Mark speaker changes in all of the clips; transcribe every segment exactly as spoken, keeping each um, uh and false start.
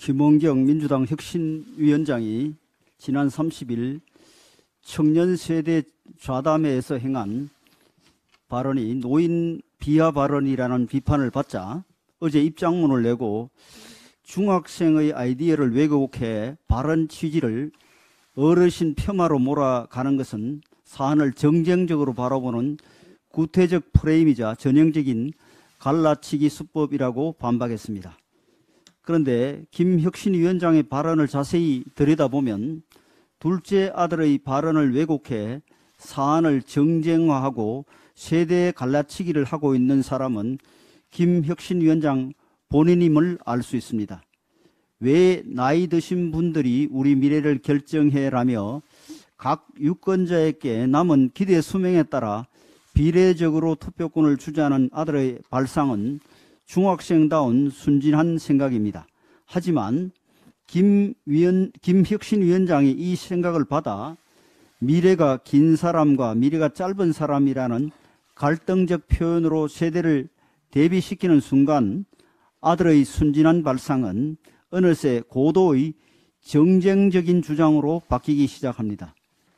Speaker 1: 김원경 민주당 혁신위원장이 지난 삼십 일 청년 세대 좌담회에서 행한 발언이 노인 비하 발언이라는 비판을 받자 어제 입장문을 내고 중학생의 아이디어를 왜곡해 발언 취지를 어르신 폄하로 몰아가는 것은 사안을 정쟁적으로 바라보는 구태적 프레임이자 전형적인 갈라치기 수법이라고 반박했습니다. 그런데 김혁신위원장의 발언을 자세히 들여다보면 둘째 아들의 발언을 왜곡해 사안을 정쟁화하고 세대 갈라치기를 하고 있는 사람은 김혁신위원장 본인임을 알 수 있습니다. 왜 나이 드신 분들이 우리 미래를 결정해라며 각 유권자에게 남은 기대 수명에 따라 비례적으로 투표권을 주자는 아들의 발상은 중학생다운 순진한 생각입니다. 하지만 김 위원, 김혁신 위원장이 이 생각을 받아 미래가 긴 사람과 미래가 짧은 사람이라는 갈등적 표현으로 세대를 대비시키는 순간 아들의 순진한 발상은 어느새 고도의 정쟁적인 주장으로 바뀌기 시작합니다.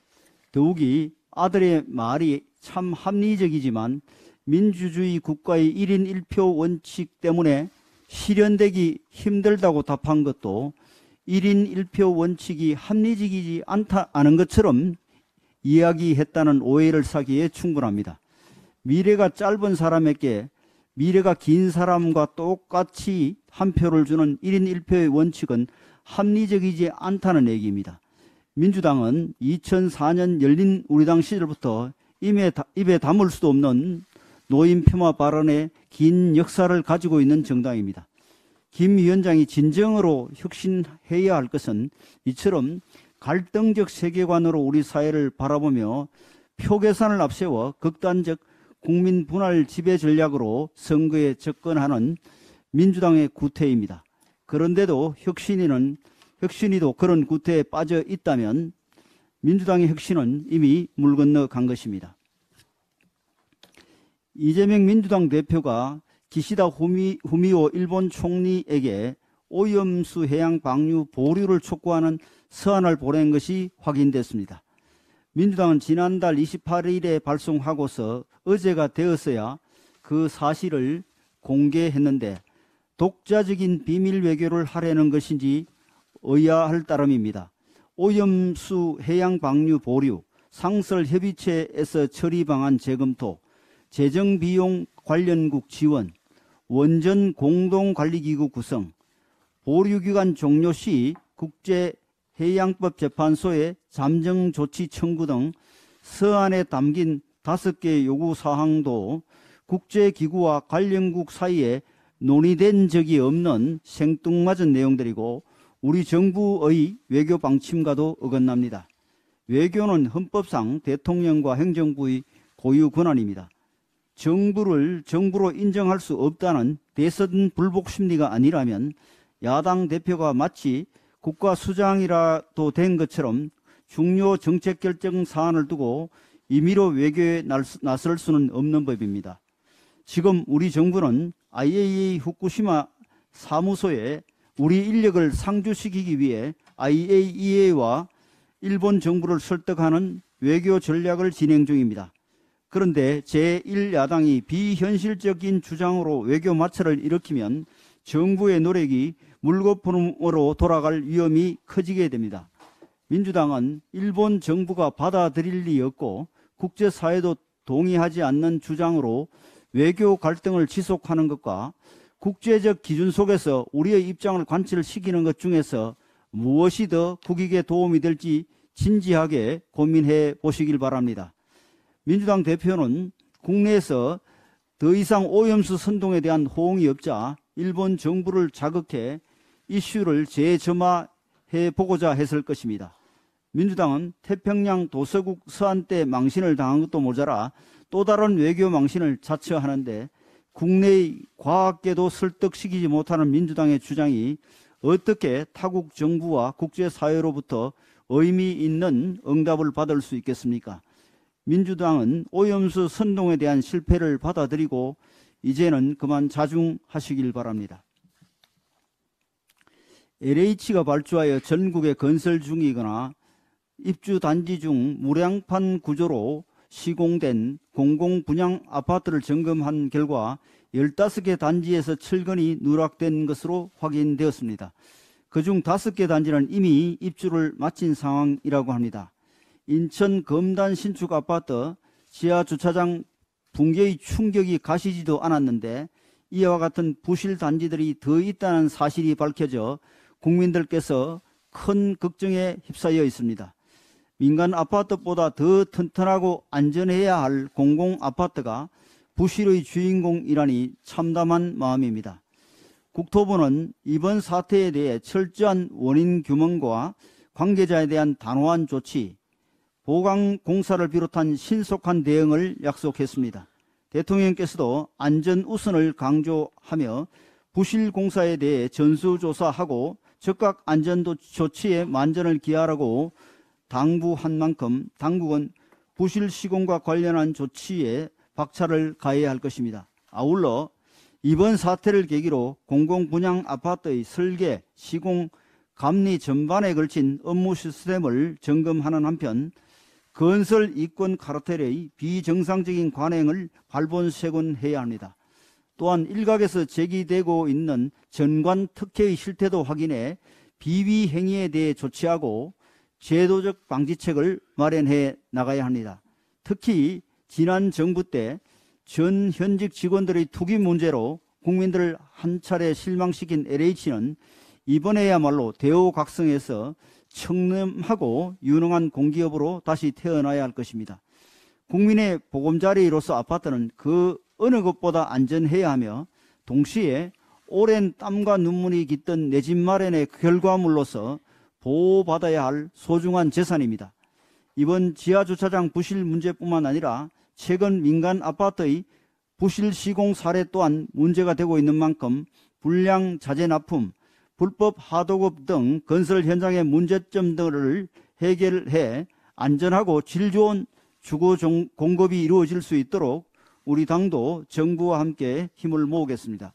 Speaker 1: 더욱이 아들의 말이 참 합리적이지만 민주주의 국가의 일 인 일 표 원칙 때문에 실현되기 힘들다고 답한 것도 일 인 일 표 원칙이 합리적이지 않다는 것처럼 이야기했다는 오해를 사기에 충분합니다. 미래가 짧은 사람에게 미래가 긴 사람과 똑같이 한 표를 주는 일 인 일 표의 원칙은 합리적이지 않다는 얘기입니다. 민주당은 이천사 년 열린 우리당 시절부터 입에, 입에 담을 수도 없는 노인 폄하 발언의 긴 역사를 가지고 있는 정당입니다. 김 위원장이 진정으로 혁신해야 할 것은 이처럼 갈등적 세계관으로 우리 사회를 바라보며 표계산을 앞세워 극단적 국민 분할 지배 전략으로 선거에 접근하는 민주당의 구태입니다. 그런데도 혁신위는 혁신위도 그런 구태에 빠져 있다면 민주당의 혁신은 이미 물 건너 간 것입니다. 이재명 민주당 대표가 기시다 후미, 후미오 일본 총리에게 오염수 해양 방류 보류를 촉구하는 서한을 보낸 것이 확인됐습니다. 민주당은 지난달 이십팔 일에 발송하고서 어제가 되었어야 그 사실을 공개했는데 독자적인 비밀 외교를 하려는 것인지 의아할 따름입니다. 오염수 해양 방류 보류, 상설 협의체에서 처리 방안 재검토, 재정 비용 관련국 지원, 원전 공동관리기구 구성, 보류기간 종료 시 국제해양법재판소에 잠정 조치 청구 등 서한에 담긴 다섯 개 요구 사항도 국제기구와 관련국 사이에 논의된 적이 없는 생뚱맞은 내용들이고 우리 정부의 외교 방침과도 어긋납니다. 외교는 헌법상 대통령과 행정부의 고유 권한입니다. 정부를 정부로 인정할 수 없다는 대선 불복 심리가 아니라면 야당 대표가 마치 국가 수장이라도 된 것처럼 중요 정책 결정 사안을 두고 임의로 외교에 나설 수는 없는 법입니다. 지금 우리 정부는 아이에이이에이 후쿠시마 사무소에 우리 인력을 상주시키기 위해 아이에이이에이와 일본 정부를 설득하는 외교 전략을 진행 중입니다. 그런데 제일 야당이 비현실적인 주장으로 외교 마찰을 일으키면 정부의 노력이 물거품으로 돌아갈 위험이 커지게 됩니다. 민주당은 일본 정부가 받아들일 리 없고 국제사회도 동의하지 않는 주장으로 외교 갈등을 지속하는 것과 국제적 기준 속에서 우리의 입장을 관철시키는 것 중에서 무엇이 더 국익에 도움이 될지 진지하게 고민해 보시길 바랍니다. 민주당 대표는 국내에서 더 이상 오염수 선동에 대한 호응이 없자 일본 정부를 자극해 이슈를 재점화해 보고자 했을 것입니다. 민주당은 태평양 도서국 서한 때 망신을 당한 것도 모자라 또 다른 외교 망신을 자처하는데 국내의 과학계도 설득시키지 못하는 민주당의 주장이 어떻게 타국 정부와 국제사회로부터 의미 있는 응답을 받을 수 있겠습니까? 민주당은 오염수 선동에 대한 실패를 받아들이고 이제는 그만 자중하시길 바랍니다. 엘에이치가 발주하여 전국에 건설 중이거나 입주 단지 중 무량판 구조로 시공된 공공분양 아파트를 점검한 결과 열다섯 개 단지에서 철근이 누락된 것으로 확인되었습니다. 그중 다섯 개 단지는 이미 입주를 마친 상황이라고 합니다. 인천 검단 신축 아파트 지하 주차장 붕괴의 충격이 가시지도 않았는데 이와 같은 부실 단지들이 더 있다는 사실이 밝혀져 국민들께서 큰 걱정에 휩싸여 있습니다. 민간 아파트보다 더 튼튼하고 안전해야 할 공공 아파트가 부실의 주인공이라니 참담한 마음입니다. 국토부는 이번 사태에 대해 철저한 원인 규명과 관계자에 대한 단호한 조치, 보강 공사를 비롯한 신속한 대응을 약속했습니다. 대통령께서도 안전 우선을 강조하며 부실 공사에 대해 전수조사하고 즉각 안전도 조치에 만전을 기하라고 당부한 만큼 당국은 부실 시공과 관련한 조치에 박차를 가해야 할 것입니다. 아울러 이번 사태를 계기로 공공분양 아파트의 설계, 시공, 감리 전반에 걸친 업무 시스템을 점검하는 한편 건설 이권 카르텔의 비정상적인 관행을 발본색원해야 합니다. 또한 일각에서 제기되고 있는 전관 특혜의 실태도 확인해 비위 행위에 대해 조치하고 제도적 방지책을 마련해 나가야 합니다. 특히 지난 정부 때 전 현직 직원들의 투기 문제로 국민들을 한 차례 실망시킨 엘에이치는 이번에야말로 대우각성에서 청렴하고 유능한 공기업으로 다시 태어나야 할 것입니다. 국민의 보금자리로서 아파트는 그 어느 것보다 안전해야 하며 동시에 오랜 땀과 눈물이 깃든 내 집 마련의 결과물로서 보호받아야 할 소중한 재산입니다. 이번 지하주차장 부실 문제뿐만 아니라 최근 민간 아파트의 부실 시공 사례 또한 문제가 되고 있는 만큼 불량 자재 납품, 불법 하도급 등 건설 현장의 문제점들을 해결해 안전하고 질 좋은 주거 공급이 이루어질 수 있도록 우리 당도 정부와 함께 힘을 모으겠습니다.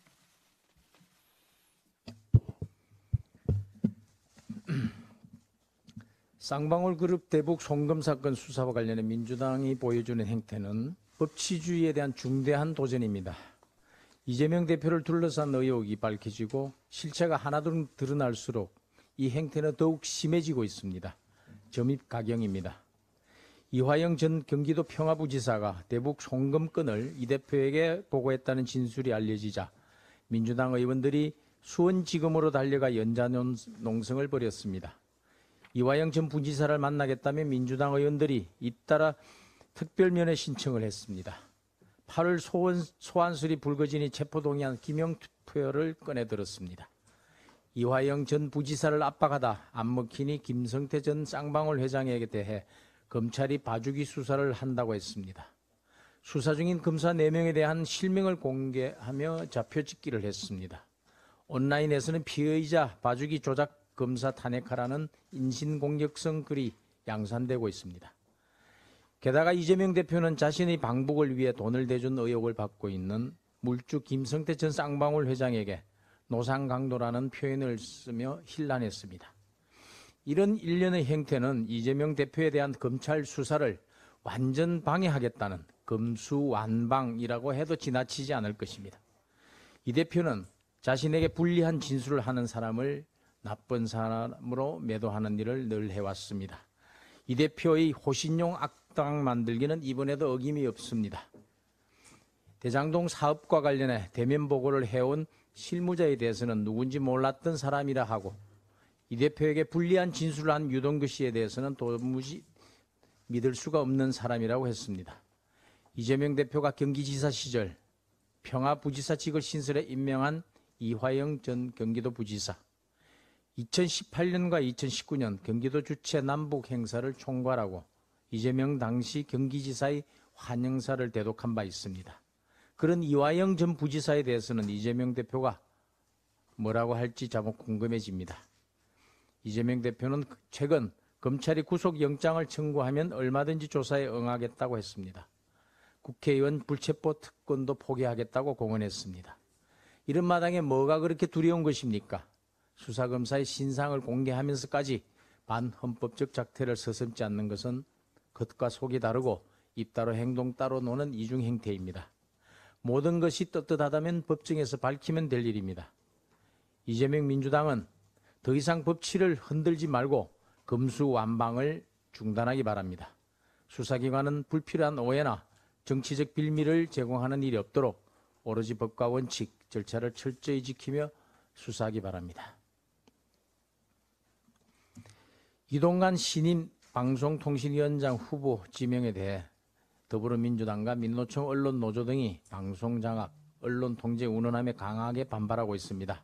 Speaker 2: 쌍방울 그룹 대북 송금 사건 수사와 관련해 민주당이 보여주는 행태는 법치주의에 대한 중대한 도전입니다. 이재명 대표를 둘러싼 의혹이 밝혀지고 실체가 하나둘 드러날수록 이 행태는 더욱 심해지고 있습니다. 점입가경입니다. 이화영 전 경기도 평화부지사가 대북 송금건을 이 대표에게 보고했다는 진술이 알려지자 민주당 의원들이 수원지검으로 달려가 연좌농성을 벌였습니다. 이화영 전 부지사를 만나겠다며 민주당 의원들이 잇따라 특별면회 신청을 했습니다. 팔월 소원, 소환술이 불거지니 체포동의안 기명 투표를 꺼내들었습니다. 이화영 전 부지사를 압박하다 안 먹히니 김성태 전 쌍방울 회장에게 대해 검찰이 봐주기 수사를 한다고 했습니다. 수사 중인 검사 네 명에 대한 실명을 공개하며 좌표찍기를 했습니다. 온라인에서는 피의자 봐주기 조작 검사 탄핵하라는 인신공격성 글이 양산되고 있습니다. 게다가 이재명 대표는 자신의 방북을 위해 돈을 대준 의혹을 받고 있는 물주 김성태 전 쌍방울 회장에게 노상강도라는 표현을 쓰며 힐난했습니다. 이런 일련의 행태는 이재명 대표에 대한 검찰 수사를 완전 방해하겠다는 검수완방이라고 해도 지나치지 않을 것입니다. 이 대표는 자신에게 불리한 진술을 하는 사람을 나쁜 사람으로 매도하는 일을 늘 해왔습니다. 이 대표의 호신용 악당 만들기는 이번에도 어김이 없습니다. 대장동 사업과 관련해 대면 보고를 해온 실무자에 대해서는 누군지 몰랐던 사람이라 하고 이 대표에게 불리한 진술을 한 유동규 씨에 대해서는 도무지 믿을 수가 없는 사람이라고 했습니다. 이재명 대표가 경기지사 시절 평화부지사직을 신설해 임명한 이화영 전 경기도 부지사, 이천십팔 년과 이천십구 년 경기도 주최 남북 행사를 총괄하고 이재명 당시 경기지사의 환영사를 대독한 바 있습니다. 그런 이화영 전 부지사에 대해서는 이재명 대표가 뭐라고 할지 자꾸 궁금해집니다. 이재명 대표는 최근 검찰이 구속영장을 청구하면 얼마든지 조사에 응하겠다고 했습니다. 국회의원 불체포 특권도 포기하겠다고 공언했습니다. 이런 마당에 뭐가 그렇게 두려운 것입니까? 수사검사의 신상을 공개하면서까지 반헌법적 작태를 서슴지 않는 것은 겉과 속이 다르고 입 따로 행동 따로 노는 이중 행태입니다. 모든 것이 떳떳하다면 법정에서 밝히면 될 일입니다. 이재명 민주당은 더 이상 법치를 흔들지 말고 검수완방을 중단하기 바랍니다. 수사기관은 불필요한 오해나 정치적 빌미를 제공하는 일이 없도록 오로지 법과 원칙, 절차를 철저히 지키며 수사하기 바랍니다. 이동관 신임 방송통신위원장 후보 지명에 대해 더불어민주당과 민노총 언론노조 등이 방송장악, 언론통제 운운함에 강하게 반발하고 있습니다.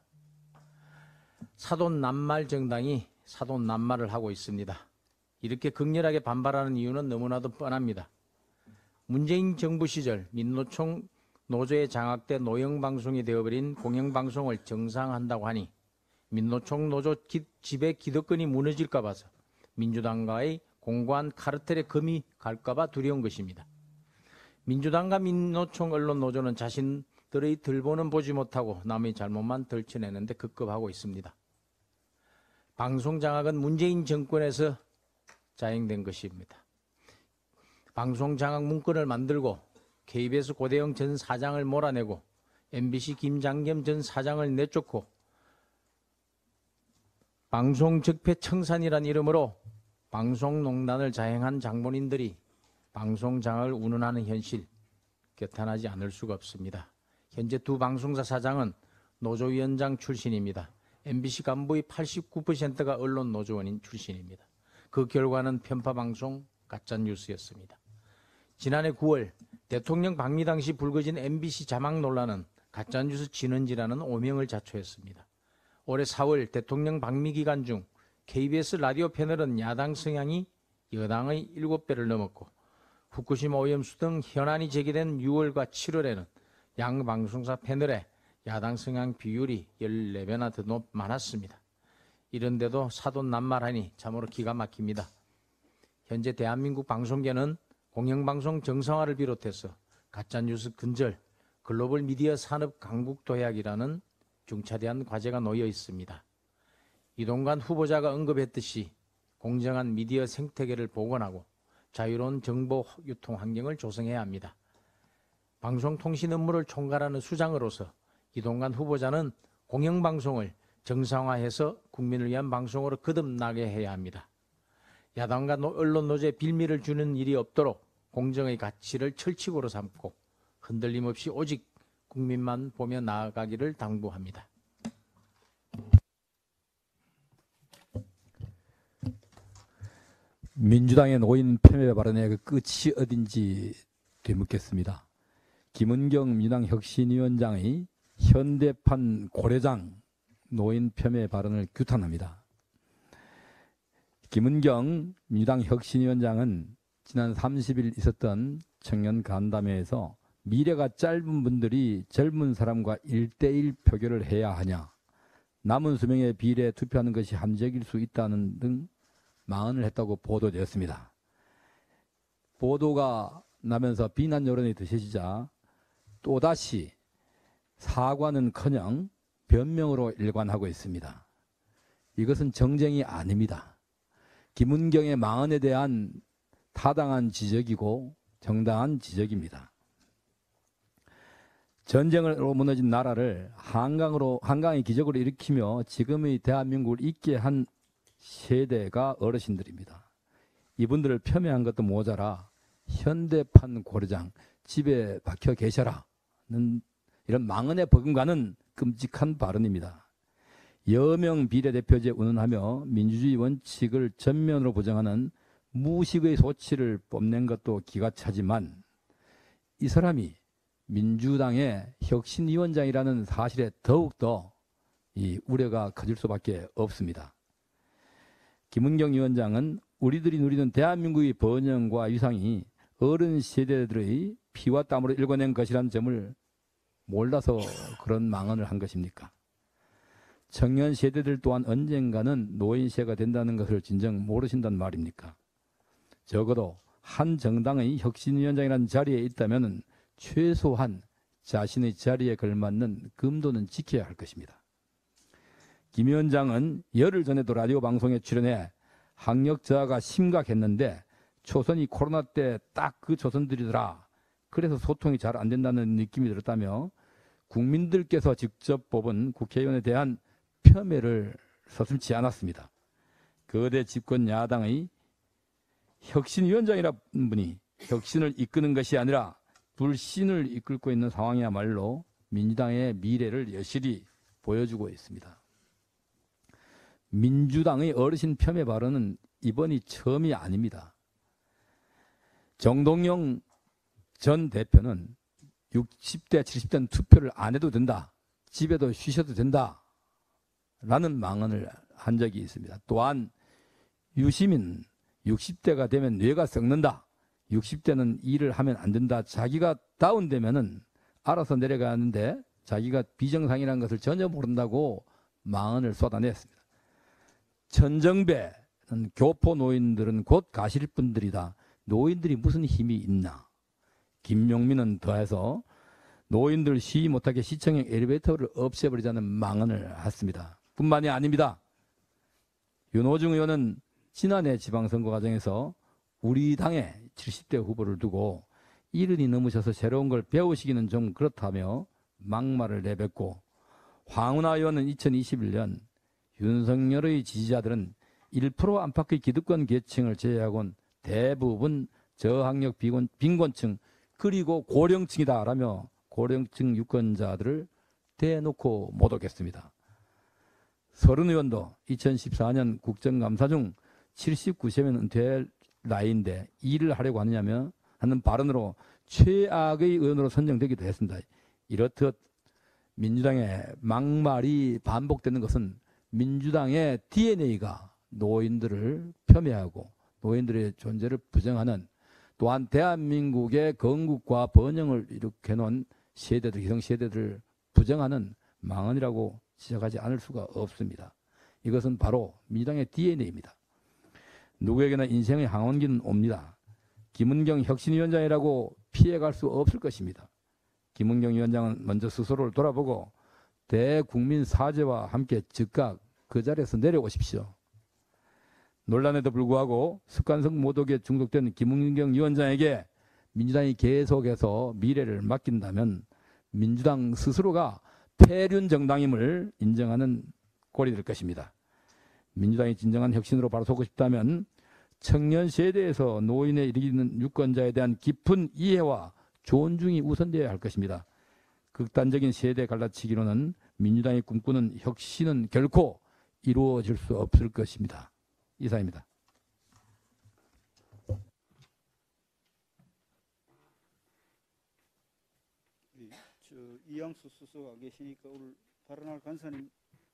Speaker 2: 사돈남말 정당이 사돈남말을 하고 있습니다. 이렇게 극렬하게 반발하는 이유는 너무나도 뻔합니다. 문재인 정부 시절 민노총 노조에 장악돼 노영방송이 되어버린 공영방송을 정상화한다고 하니 민노총 노조 기, 지배 기득권이 무너질까 봐서 민주당과의 공고한 카르텔에 금이 갈까 봐 두려운 것입니다. 민주당과 민노총 언론노조는 자신들의 들보는 보지 못하고 남의 잘못만 덜쳐내는데 급급하고 있습니다. 방송장악은 문재인 정권에서 자행된 것입니다. 방송장악 문건을 만들고 케이비에스 고대영 전 사장을 몰아내고 엠비씨 김장겸 전 사장을 내쫓고 방송적폐청산이란 이름으로 방송농단을 자행한 장본인들이 방송장악을 운운하는 현실 개탄하지 않을 수가 없습니다. 현재 두 방송사 사장은 노조위원장 출신입니다. 엠비씨 간부의 팔십구 퍼센트가 언론노조원인 출신입니다. 그 결과는 편파방송 가짜뉴스였습니다. 지난해 구월 대통령 방미 당시 불거진 엠비씨 자막 논란은 가짜뉴스 진원지라는 오명을 자초했습니다. 올해 사월 대통령 방미 기간 중 케이비에스 라디오 패널은 야당 성향이 여당의 일곱 배를 넘었고 후쿠시마 오염수 등 현안이 제기된 유월과 칠월에는 양 방송사 패널에 야당 성향 비율이 열네 배나 더 높, 많았습니다. 이런데도 사돈남말하니 참으로 기가 막힙니다. 현재 대한민국 방송계는 공영방송 정상화를 비롯해서 가짜뉴스 근절, 글로벌 미디어 산업 강국 도약이라는 중차대한 과제가 놓여 있습니다. 이동관 후보자가 언급했듯이 공정한 미디어 생태계를 복원하고 자유로운 정보 유통 환경을 조성해야 합니다. 방송통신 업무를 총괄하는 수장으로서 이동관 후보자는 공영방송을 정상화해서 국민을 위한 방송으로 거듭나게 해야 합니다. 야당과 언론노조에 빌미를 주는 일이 없도록 공정의 가치를 철칙으로 삼고 흔들림 없이 오직 국민만 보며 나아가기를 당부합니다.
Speaker 3: 민주당의 노인 폄훼 발언의 그 끝이 어딘지 되묻겠습니다. 김은경 민주당 혁신위원장의 현대판 고려장 노인 폄훼 발언을 규탄합니다. 김은경 민주당 혁신위원장은 지난 삼십 일 있었던 청년 간담회에서 미래가 짧은 분들이 젊은 사람과 일 대일 표결을 해야 하냐, 남은 수명에 비례 투표하는 것이 합리적일 수 있다는 등 망언을 했다고 보도되었습니다. 보도가 나면서 비난 여론이 드셔지자 또다시 사과는커녕 변명으로 일관하고 있습니다. 이것은 정쟁이 아닙니다. 김은경의 망언에 대한 타당한 지적이고 정당한 지적입니다. 전쟁으로 무너진 나라를 한강으로, 한강의 기적으로 일으키며 지금의 대한민국을 있게 한 세대가 어르신들입니다. 이분들을 폄훼한 것도 모자라 현대판 고려장 집에 박혀 계셔라는 이런 망언의 버금가는 끔찍한 발언입니다. 여명 비례대표제 운운하며 민주주의 원칙을 전면으로 부정하는 무식의 소치를 뽐낸 것도 기가 차지만 이 사람이 민주당의 혁신위원장이라는 사실에 더욱더 이 우려가 커질 수밖에 없습니다. 김은경 위원장은 우리들이 누리는 대한민국의 번영과 위상이 어른 세대들의 피와 땀으로 일궈낸 것이라는 점을 몰라서 그런 망언을 한 것입니까? 청년 세대들 또한 언젠가는 노인 세가 된다는 것을 진정 모르신단 말입니까? 적어도 한 정당의 혁신위원장이라는 자리에 있다면 최소한 자신의 자리에 걸맞는 금도는 지켜야 할 것입니다. 김 위원장은 열흘 전에도 라디오 방송에 출연해 학력 저하가 심각했는데 초선이 코로나 때 딱 그 초선들이더라. 그래서 소통이 잘 안 된다는 느낌이 들었다며 국민들께서 직접 뽑은 국회의원에 대한 폄훼를 서슴지 않았습니다. 거대 집권 야당의 혁신위원장이라는 분이 혁신을 이끄는 것이 아니라 불신을 이끌고 있는 상황이야말로 민주당의 미래를 여실히 보여주고 있습니다. 민주당의 어르신 폄훼 발언은 이번이 처음이 아닙니다. 정동영 전 대표는 육십 대, 칠십 대는 투표를 안 해도 된다. 집에도 쉬셔도 된다. 라는 망언을 한 적이 있습니다. 또한 유시민 육십 대가 되면 뇌가 썩는다. 육십 대는 일을 하면 안 된다. 자기가 다운되면은 알아서 내려가는데 자기가 비정상이라는 것을 전혀 모른다고 망언을 쏟아냈습니다. 천정배는 교포 노인들은 곧 가실 분들이다. 노인들이 무슨 힘이 있나. 김용민은 더해서 노인들 쉬지 못하게 시청형 엘리베이터를 없애버리자는 망언을 했습니다. 뿐만이 아닙니다. 윤호중 의원은 지난해 지방선거 과정에서 우리 당의 칠십 대 후보를 두고 일흔이 넘으셔서 새로운 걸 배우시기는 좀 그렇다며 막말을 내뱉고, 황운하 의원은 이천이십일 년 윤석열의 지지자들은 일 퍼센트 안팎의 기득권 계층을 제외하고는 대부분 저학력 비건, 빈곤층 그리고 고령층이다 라며 고령층 유권자들을 대놓고 모독했습니다. 서른 의원도 이천십사 년 국정감사 중 칠십구 세면 은퇴할 나이인데 일을 하려고 하느냐며 하는 발언으로 최악의 의원으로 선정되기도 했습니다. 이렇듯 민주당의 막말이 반복되는 것은 민주당의 디엔에이가 노인들을 폄훼하고 노인들의 존재를 부정하는, 또한 대한민국의 건국과 번영을 일으켜 놓은 세대들, 기성 세대들을 부정하는 망언이라고 지적하지 않을 수가 없습니다. 이것은 바로 민주당의 디엔에이입니다. 누구에게나 인생의 항원기는 옵니다. 김은경 혁신위원장이라고 피해갈 수 없을 것입니다. 김은경 위원장은 먼저 스스로를 돌아보고 대국민 사죄와 함께 즉각 그 자리에서 내려오십시오. 논란에도 불구하고 습관성 모독에 중독된 김은경 위원장에게 민주당이 계속해서 미래를 맡긴다면 민주당 스스로가 폐륜 정당임을 인정하는 꼴이 될 것입니다. 민주당이 진정한 혁신으로 바로 서고 싶다면 청년 세대에서 노인에 이르는 유권자에 대한 깊은 이해와 존중이 우선되어야 할 것입니다. 극단적인 세대 갈라치기로는 민주당이 꿈꾸는 혁신은 결코 이루어질 수 없을 것입니다. 이상입니다.
Speaker 1: 저 이양수 수석가 계시니까 오늘 발언할 간사님들,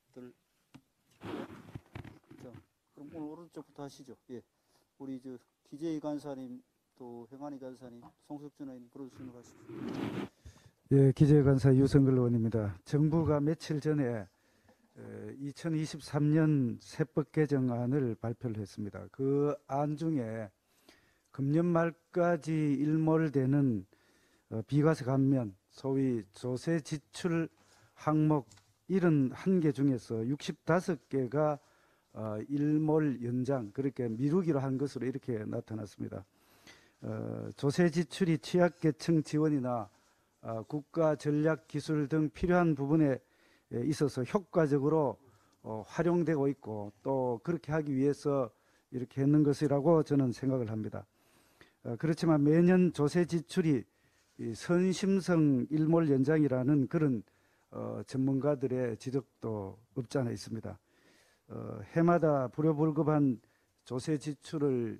Speaker 1: 자, 그럼 오늘 오른쪽부터 하시죠. 예, 우리 저 기재희 간사님, 또 행안위 간사님, 송석준 의원님 불러주시면 하십시오.
Speaker 4: 예, 기재희 간사 유성글 의원입니다. 정부가 며칠 전에 이천이십삼 년 세법 개정안을 발표를 했습니다. 그 안 중에 금년 말까지 일몰되는 비과세 감면, 소위 조세 지출 항목 칠십일 개 중에서 육십오 개가 일몰 연장, 그렇게 미루기로 한 것으로 이렇게 나타났습니다. 조세 지출이 취약계층 지원이나 국가 전략 기술 등 필요한 부분에 있어서 효과적으로 활용되고 있고, 또 그렇게 하기 위해서 이렇게 했는 것이라고 저는 생각을 합니다. 그렇지만 매년 조세 지출이 선심성 일몰 연장이라는 그런 전문가들의 지적도 없지 않아 있습니다. 해마다 불효불급한 조세 지출을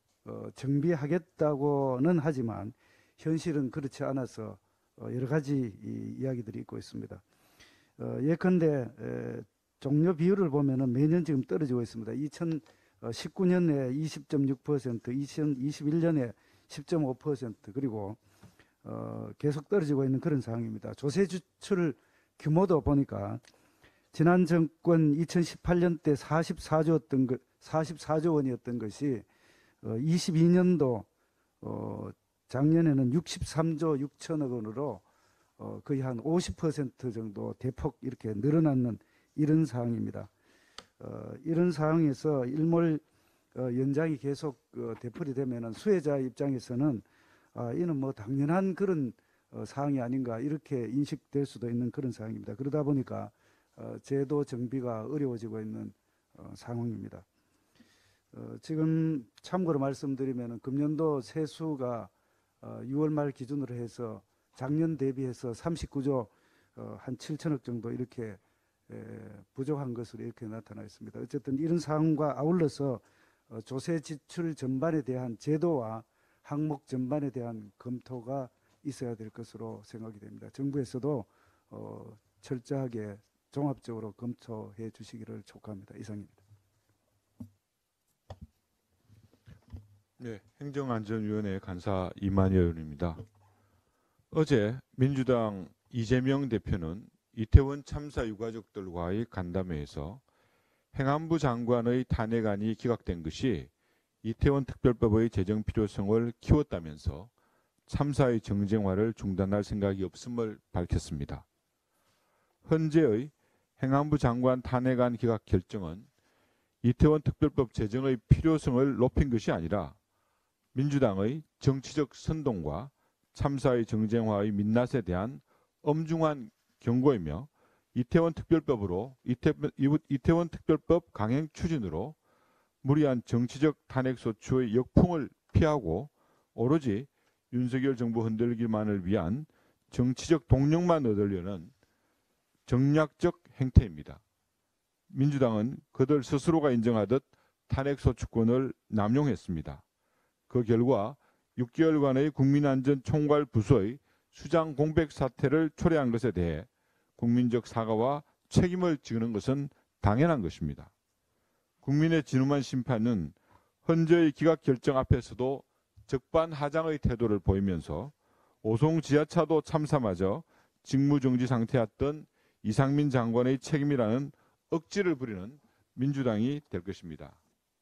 Speaker 4: 정비하겠다고는 하지만 현실은 그렇지 않아서 여러 가지 이야기들이 있고 있습니다. 예컨대 종료 비율을 보면은 매년 지금 떨어지고 있습니다. 이천십구 년에 이십 점 육 퍼센트, 이천이십일 년에 십 점 오 퍼센트, 그리고 어, 계속 떨어지고 있는 그런 상황입니다. 조세 지출 규모도 보니까 지난 정권 이천십팔 년 때 사십사조였던 것, 사십사조 원이었던 것이 어, 이십이 년도 어, 작년에는 육십삼조 육천억 원으로 어, 거의 한 오십 퍼센트 정도 대폭 이렇게 늘어나는 이런 사항입니다. 어, 이런 상황에서 일몰 어, 연장이 계속 어, 되풀이 되면은 수혜자 입장에서는 아, 이는 뭐 당연한 그런 어, 사항이 아닌가 이렇게 인식될 수도 있는 그런 상황입니다. 그러다 보니까 어, 제도 정비가 어려워지고 있는 어, 상황입니다. 어, 지금 참고로 말씀드리면 금년도 세수가 어, 유월 말 기준으로 해서 작년 대비해서 삼십구조 어, 한 칠천억 정도 이렇게 에, 부족한 것으로 이렇게 나타나 있습니다. 어쨌든 이런 상황과 아울러서 어, 조세 지출 전반에 대한 제도와 항목 전반에 대한 검토가 있어야 될 것으로 생각이 됩니다. 정부에서도 어, 철저하게 종합적으로 검토해 주시기를 촉구합니다. 이상입니다.
Speaker 5: 네, 행정안전위원회 간사 이만희 의원입니다. 어제 민주당 이재명 대표는 이태원 참사 유가족들과의 간담회에서 행안부 장관의 탄핵안이 기각된 것이 이태원 특별법의 제정 필요성을 키웠다면서 참사의 정쟁화를 중단할 생각이 없음을 밝혔습니다. 현재의 행안부 장관 탄핵안 기각 결정은 이태원 특별법 제정의 필요성을 높인 것이 아니라 민주당의 정치적 선동과 참사의 정쟁화의 민낯에 대한 엄중한 경고이며 이태원 특별법으로 이태, 이태원 특별법 강행 추진으로 무리한 정치적 탄핵 소추의 역풍을 피하고 오로지 윤석열 정부 흔들기만을 위한 정치적 동력만 얻으려는 정략적 행태입니다. 민주당은 그들 스스로가 인정하듯 탄핵 소추권을 남용했습니다. 그 결과 육 개월간의 국민안전총괄 부서의 수장 공백 사태를 초래한 것에 대해 국민적 사과와 책임을 지는 것은 당연한 것입니다. 국민의 진hum한 심판은 헌재의 기각 결정 앞에서도 적반하장의 태도를 보이면서 오송 지하차도 참사마저 직무정지 상태였던 이상민 장관의 책임이라는 억지를 부리는 민주당이 될 것입니다.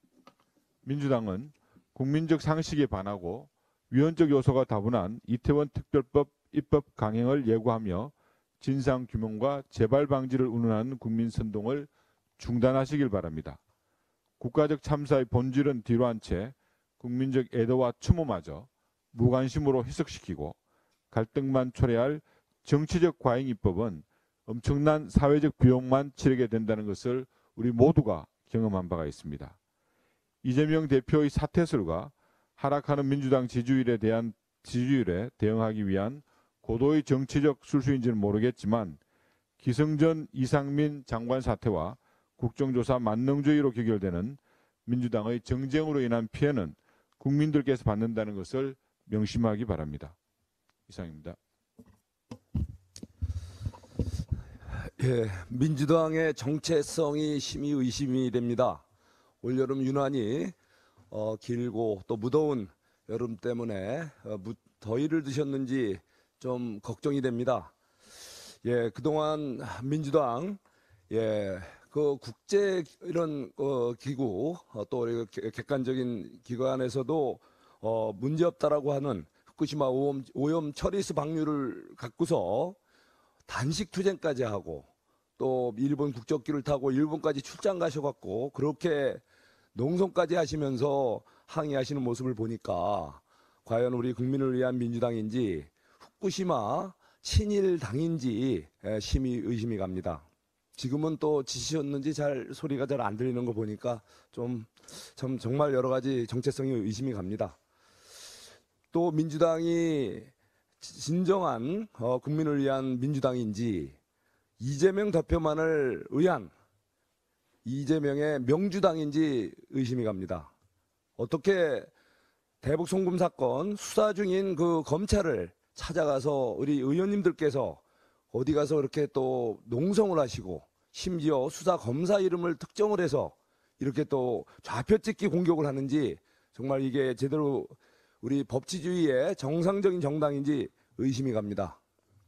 Speaker 5: 민주당은 국민적 상식에 반하고 위헌적 요소가 다분한 이태원 특별법 입법 강행을 예고하며 진상규명과 재발 방지를 운운하는 국민 선동을 중단하시길 바랍니다. 국가적 참사의 본질은 뒤로 한 채 국민적 애도와 추모마저 무관심으로 희석시키고 갈등만 초래할 정치적 과잉 입법은 엄청난 사회적 비용만 치르게 된다는 것을 우리 모두가 경험한 바가 있습니다. 이재명 대표의 사퇴설과 하락하는 민주당 지지율에 대한 지지율에 대응하기 위한 고도의 정치적 술수인지는 모르겠지만 기승전 이상민 장관 사태와 국정조사 만능주의로 귀결되는 민주당의 정쟁으로 인한 피해는 국민들께서 받는다는 것을 명심하기 바랍니다. 이상입니다.
Speaker 6: 예, 민주당의 정체성이 심히 의심이 됩니다. 올여름 유난히 어, 길고 또 무더운 여름 때문에 어, 무, 더위를 드셨는지 좀 걱정이 됩니다. 예, 그동안 민주당 예, 그 국제 이런 어, 기구 어, 또 객관적인 기관에서도 어, 문제 없다라고 하는 후쿠시마 오염, 오염 처리수 방류를 갖고서 단식 투쟁까지 하고 또 일본 국적기를 타고 일본까지 출장 가셔갖고 그렇게 농성까지 하시면서 항의하시는 모습을 보니까 과연 우리 국민을 위한 민주당인지 후쿠시마 친일 당인지 심히 의심이 갑니다. 지금은 또 지시셨는지 잘 소리가 잘 안 들리는 거 보니까 좀, 좀 정말 여러 가지 정체성이 의심이 갑니다. 또 민주당이 진정한 어, 국민을 위한 민주당인지 이재명 대표만을 위한 이재명의 명주당인지 의심이 갑니다. 어떻게 대북 송금 사건 수사 중인 그 검찰을 찾아가서 우리 의원님들께서 어디 가서 이렇게 또 농성을 하시고 심지어 수사 검사 이름을 특정을 해서 이렇게 또 좌표찍기 공격을 하는지 정말 이게 제대로 우리 법치주의의 정상적인 정당인지 의심이 갑니다.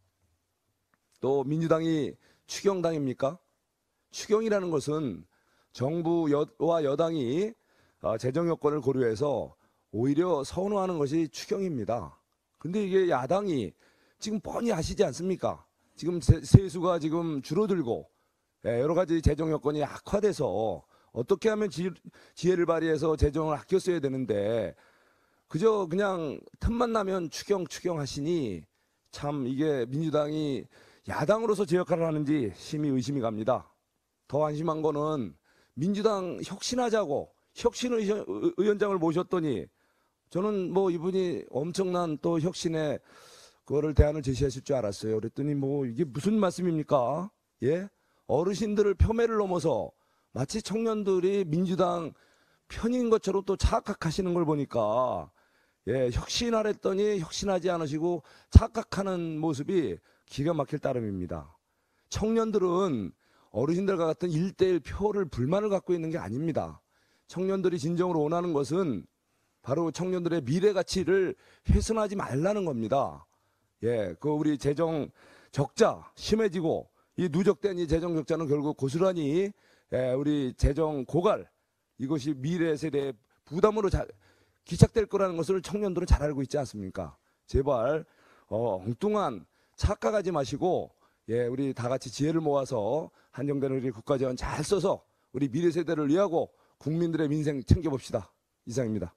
Speaker 6: 또 민주당이 추경당입니까? 추경이라는 것은 정부와 여당이 재정 여건을 고려해서 오히려 선호하는 것이 추경입니다. 근데 이게 야당이 지금 뻔히 아시지 않습니까? 지금 세수가 지금 줄어들고 예, 여러 가지 재정 여건이 악화돼서 어떻게 하면 지, 지혜를 발휘해서 재정을 아껴 써야 되는데 그저 그냥 틈만 나면 추경 추경 하시니 참 이게 민주당이 야당으로서 제 역할을 하는지 심히 의심이 갑니다. 더 안심한 거는 민주당 혁신하자고 혁신위원장을 모셨더니 저는 뭐 이분이 엄청난 또 혁신의 그거를 대안을 제시하실 줄 알았어요. 그랬더니 뭐 이게 무슨 말씀입니까? 예? 어르신들을 폄훼를 넘어서 마치 청년들이 민주당 편인 것처럼 또 착각하시는 걸 보니까 예, 혁신하랬더니 혁신하지 않으시고 착각하는 모습이 기가 막힐 따름입니다. 청년들은 어르신들과 같은 일대일 표를 불만을 갖고 있는 게 아닙니다. 청년들이 진정으로 원하는 것은 바로 청년들의 미래 가치를 훼손하지 말라는 겁니다. 예, 그 우리 재정 적자 심해지고 이 누적된 이 재정 적자는 결국 고스란히 예, 우리 재정 고갈 이것이 미래 세대의 부담으로 자, 기착될 거라는 것을 청년들은 잘 알고 있지 않습니까? 제발 어, 엉뚱한 착각하지 마시고 예, 우리 다 같이 지혜를 모아서 한정된 우리 국가재원 잘 써서 우리 미래 세대를 위하고 국민들의 민생 챙겨봅시다. 이상입니다.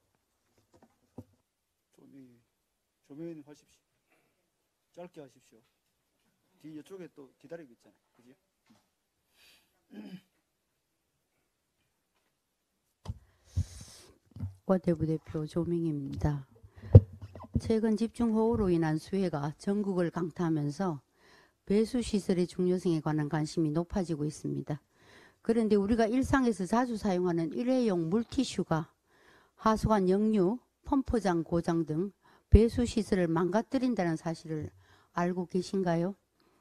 Speaker 1: 조미, 조명님 하십시오. 짧게 하십시오. 뒤 이쪽에 또 기다리고 있잖아요. 그죠?
Speaker 7: 과대부대표 조명입니다. 최근 집중호우로 인한 수해가 전국을 강타하면서 배수시설의 중요성에 관한 관심이 높아지고 있습니다. 그런데 우리가 일상에서 자주 사용하는 일회용 물티슈가 하수관 역류, 펌프장 고장 등 배수시설을 망가뜨린다는 사실을 알고 계신가요?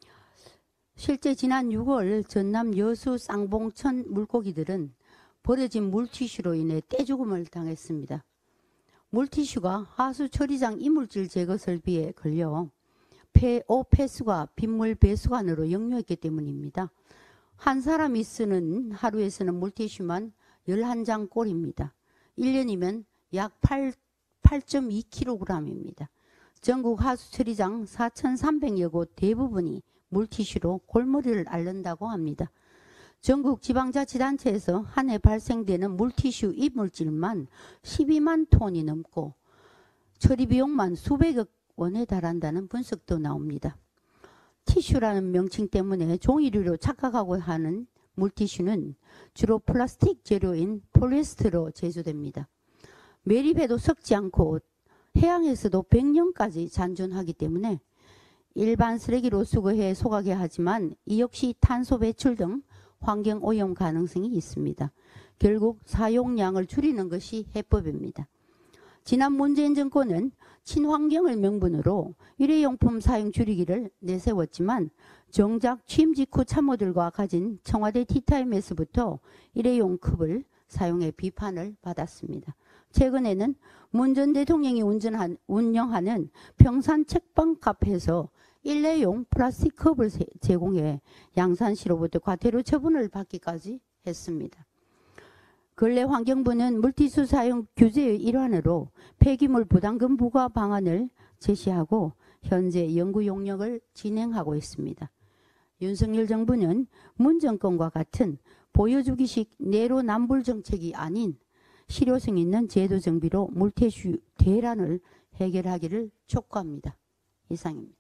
Speaker 7: 실제 지난 유월 전남 여수 쌍봉천 물고기들은 버려진 물티슈로 인해 떼죽음을 당했습니다. 물티슈가 하수 처리장 이물질 제거 설비에 걸려 폐,오 폐수가 빗물 배수관으로 역류했기 때문입니다. 한 사람이 쓰는 하루에 쓰는 물티슈만 열한 장 꼴입니다. 일 년이면 약 팔 점 이 킬로그램입니다. 전국 하수 처리장 사천삼백여 곳 대부분이 물티슈로 골머리를 앓는다고 합니다. 전국 지방자치단체에서 한 해 발생되는 물티슈 이물질만 십이만 톤이 넘고 처리 비용만 수백억 원에 달한다는 분석도 나옵니다. 티슈라는 명칭 때문에 종이류로 착각하고 하는 물티슈는 주로 플라스틱 재료인 폴리에스테로 제조됩니다. 매립해도 썩지 않고 해양에서도 백 년까지 잔존하기 때문에 일반 쓰레기로 수거해 소각해야 하지만 이 역시 탄소 배출 등 환경오염 가능성이 있습니다. 결국 사용량을 줄이는 것이 해법입니다. 지난 문재인 정권은 친환경을 명분으로 일회용품 사용 줄이기를 내세웠지만 정작 취임 직후 참모들과 가진 청와대 티타임에서부터 일회용 컵을 사용해 비판을 받았습니다. 최근에는 문 전 대통령이 운전한, 운영하는 평산 책방 카페에서 일회용 플라스틱 컵을 제공해 양산시로부터 과태료 처분을 받기까지 했습니다. 근래 환경부는 물티슈 사용 규제의 일환으로 폐기물 부담금 부과 방안을 제시하고 현재 연구 용역을 진행하고 있습니다. 윤석열 정부는 문 정권과 같은 보여주기식 내로남불 정책이 아닌 실효성 있는 제도 정비로 물티슈 대란을 해결하기를 촉구합니다. 이상입니다.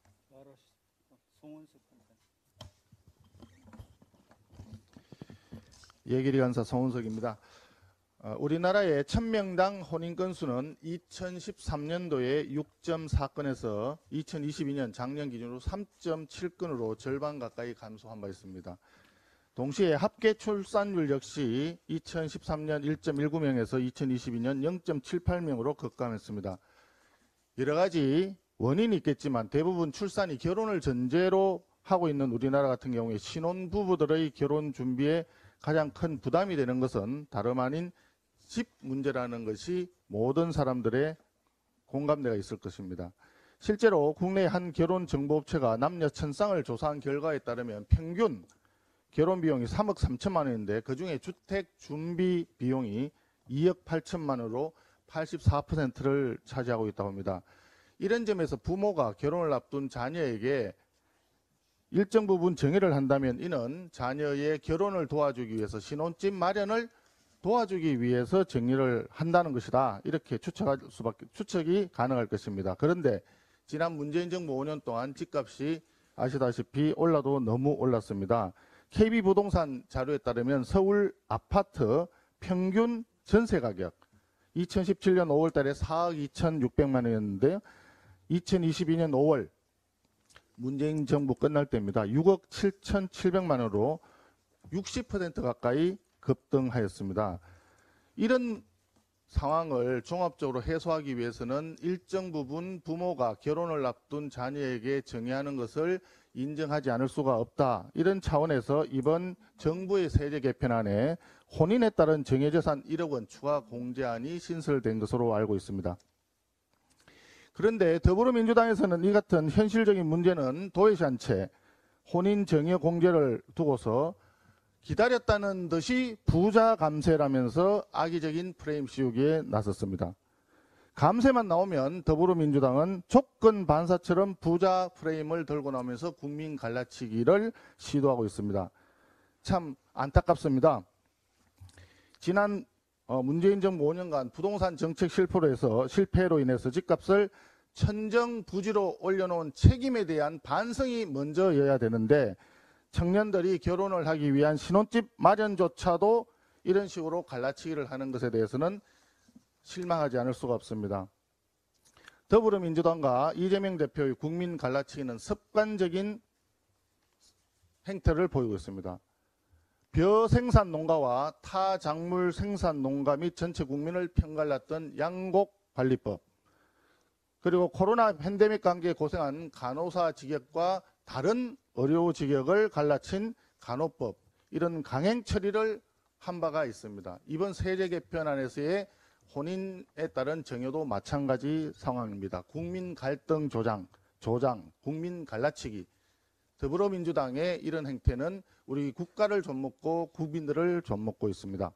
Speaker 8: 예결위 간사 송은석입니다. 어, 우리나라의 천 명당 혼인 건수는 이천십삼 년도에 육 점 사 건에서 이천이십이 년 작년 기준으로 삼 점 칠 건으로 절반 가까이 감소한 바 있습니다. 동시에 합계 출산율 역시 이천십삼 년 일 점 일구 명에서 이천이십이 년 영 점 칠팔 명으로 급감했습니다. 여러 가지 원인이 있겠지만 대부분 출산이 결혼을 전제로 하고 있는 우리나라 같은 경우에 신혼부부들의 결혼 준비에 가장 큰 부담이 되는 것은 다름 아닌 집 문제라는 것이 모든 사람들의 공감대가 있을 것입니다. 실제로 국내 한 결혼정보업체가 남녀 천쌍을 조사한 결과에 따르면 평균 결혼 비용이 삼억 삼천만 원인데 그중에 주택 준비 비용이 이억 팔천만 원으로 팔십사 퍼센트를 차지하고 있다고 합니다. 이런 점에서 부모가 결혼을 앞둔 자녀에게 일정 부분 정의를 한다면 이는 자녀의 결혼을 도와주기 위해서 신혼집 마련을 도와주기 위해서 정리를 한다는 것이다. 이렇게 추측할 수밖에 추측이 가능할 것입니다. 그런데 지난 문재인 정부 오 년 동안 집값이 아시다시피 올라도 너무 올랐습니다. 케이비부동산 자료에 따르면 서울 아파트 평균 전세 가격 이천십칠 년 오월 달에 사억 이천육백만 원이었는데요. 이천이십이 년 오월 문재인 정부 끝날 때입니다. 육억 칠천칠백만 원으로 육십 퍼센트 가까이 급등하였습니다. 이런 상황을 종합적으로 해소하기 위해서는 일정 부분 부모가 결혼을 앞둔 자녀에게 정의하는 것을 인정하지 않을 수가 없다. 이런 차원에서 이번 정부의 세제 개편안에 혼인에 따른 정해재산 일억 원 추가 공제안이 신설된 것으로 알고 있습니다. 그런데 더불어민주당에서는 이 같은 현실적인 문제는 도외시한 채 혼인 정여 공제를 두고서 기다렸다는 듯이 부자 감세라면서 악의적인 프레임 씌우기에 나섰습니다. 감세만 나오면 더불어민주당은 조건 반사처럼 부자 프레임을 들고 나오면서 국민 갈라치기를 시도하고 있습니다. 참 안타깝습니다. 지난 문재인 정부 오 년간 부동산 정책 실패로 해서 실패로 인해서 집값을 천정부지로 올려놓은 책임에 대한 반성이 먼저여야 되는데 청년들이 결혼을 하기 위한 신혼집 마련조차도 이런 식으로 갈라치기를 하는 것에 대해서는 실망하지 않을 수가 없습니다. 더불어민주당과 이재명 대표의 국민 갈라치기는 습관적인 행태를 보이고 있습니다. 벼 생산 농가와 타 작물 생산 농가 및 전체 국민을 편갈랐던 양곡관리법, 그리고 코로나 팬데믹 관계에 고생한 간호사 직역과 다른 의료 직역을 갈라친 간호법, 이런 강행 처리를 한 바가 있습니다. 이번 세제 개편안에서의 혼인에 따른 정여도 마찬가지 상황입니다. 국민 갈등 조장, 조장, 국민 갈라치기. 더불어민주당의 이런 행태는 우리 국가를 좀먹고 국민들을 좀먹고 있습니다.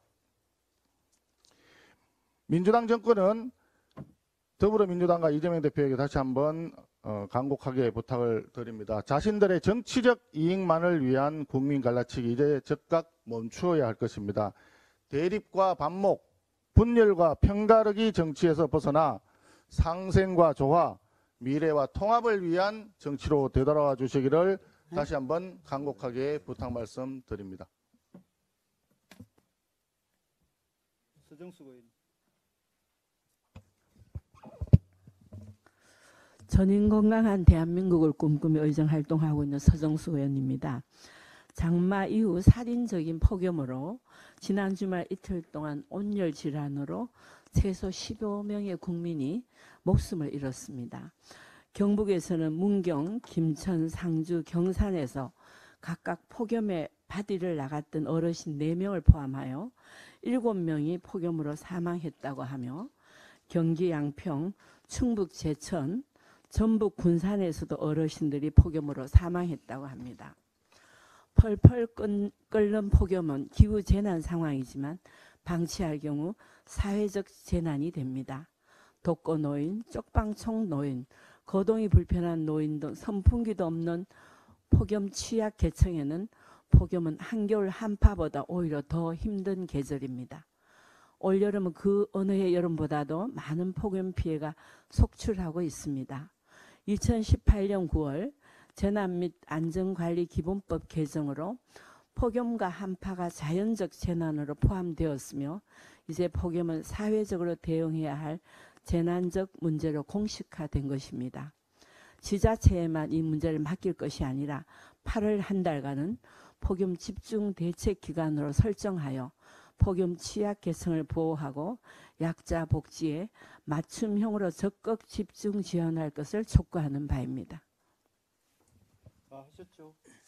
Speaker 8: 민주당 정권은 더불어민주당과 이재명 대표에게 다시 한번 어, 간곡하게 부탁을 드립니다. 자신들의 정치적 이익만을 위한 국민 갈라치기 이제 즉각 멈추어야 할 것입니다. 대립과 반목, 분열과 편가르기 정치에서 벗어나 상생과 조화, 미래와 통합을 위한 정치로 되돌아와 주시기를 다시 한번 간곡하게 부탁 말씀드립니다.
Speaker 1: 서정수 의원.
Speaker 9: 전인 건강한 대한민국을 꿈꾸며 의정활동하고 있는 서정수 의원입니다. 장마 이후 살인적인 폭염으로 지난 주말 이틀 동안 온열 질환으로 최소 십여 명의 국민이 목숨을 잃었습니다. 경북에서는 문경, 김천, 상주, 경산에서 각각 폭염에 바디를 나갔던 어르신 네 명을 포함하여 일곱 명이 폭염으로 사망했다고 하며 경기 양평, 충북 제천, 전북 군산에서도 어르신들이 폭염으로 사망했다고 합니다. 펄펄 끓는 폭염은 기후재난 상황이지만 방치할 경우 사회적 재난이 됩니다. 독거노인, 쪽방촌 노인, 거동이 불편한 노인 등 선풍기도 없는 폭염 취약 계층에는 폭염은 한겨울 한파보다 오히려 더 힘든 계절입니다. 올여름은 그 어느 해 여름보다도 많은 폭염 피해가 속출하고 있습니다. 이천십팔 년 구월 재난 및 안전관리기본법 개정으로 폭염과 한파가 자연적 재난으로 포함되었으며 이제 폭염은 사회적으로 대응해야 할 재난적 문제로 공식화된 것입니다. 지자체에만 이 문제를 맡길 것이 아니라 팔월 한 달간은 폭염 집중 대책 기간으로 설정하여 폭염 취약 계층을 보호하고 약자 복지에 맞춤형으로 적극 집중 지원할 것을 촉구하는 바입니다.
Speaker 1: 아, 하셨죠.